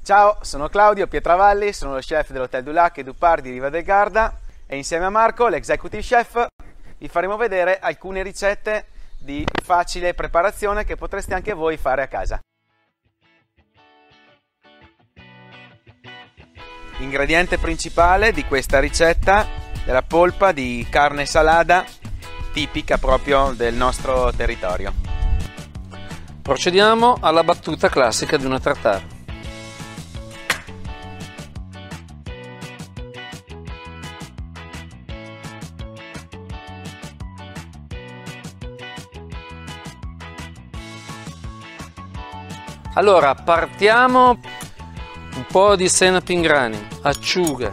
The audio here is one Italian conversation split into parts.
Ciao, sono Claudio Pietravalli, sono lo chef dell'Hotel du Lac e du Parc di Riva del Garda e insieme a Marco, l'executive chef, vi faremo vedere alcune ricette di facile preparazione che potreste anche voi fare a casa. L'ingrediente principale di questa ricetta è la polpa di carne salata tipica proprio del nostro territorio. Procediamo alla battuta classica di una tartare. Allora, partiamo un po' di senape in grani, acciughe,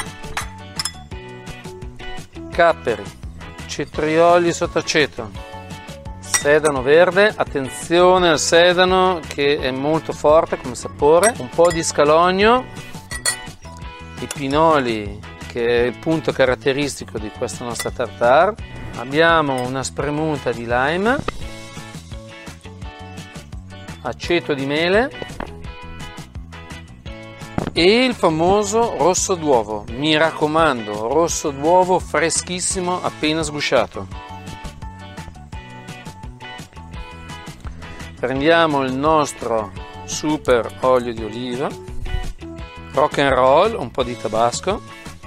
capperi, cetrioli sott'aceto, sedano verde, attenzione al sedano che è molto forte come sapore, un po' di scalogno, i pinoli che è il punto caratteristico di questa nostra tartare, abbiamo una spremuta di lime, aceto di mele e il famoso rosso d'uovo. Mi raccomando, rosso d'uovo freschissimo appena sgusciato. Prendiamo il nostro super olio di oliva, rock and roll, un po' di tabasco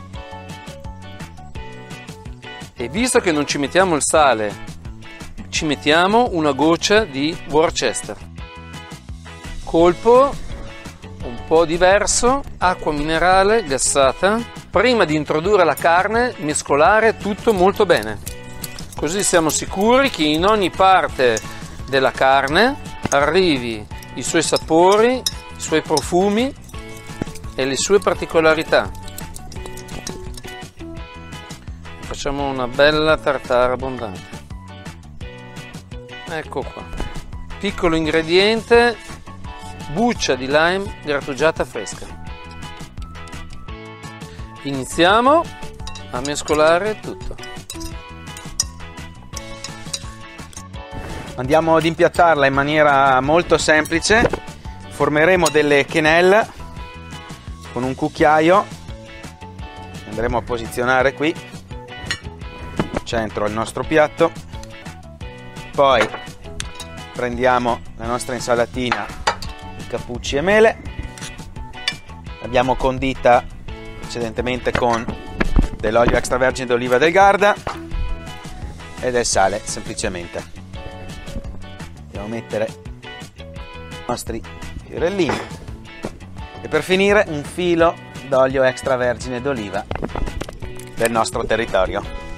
e visto che non ci mettiamo il sale, ci mettiamo una goccia di Worcester. Colpo un po' diverso, acqua minerale gassata. Prima di introdurre la carne, mescolare tutto molto bene. Così siamo sicuri che in ogni parte della carne arrivi i suoi sapori, i suoi profumi e le sue particolarità. Facciamo una bella tartare abbondante. Ecco qua. Piccolo ingrediente: buccia di lime grattugiata fresca. Iniziamo a mescolare tutto. Andiamo ad impiattarla in maniera molto semplice. Formeremo delle quenelle con un cucchiaio. Andremo a posizionare qui centro al nostro piatto. Poi prendiamo la nostra insalatina cappucci e mele, l'abbiamo condita precedentemente con dell'olio extravergine d'oliva del Garda e del sale semplicemente. Andiamo a mettere i nostri fiorellini e per finire un filo d'olio extravergine d'oliva del nostro territorio.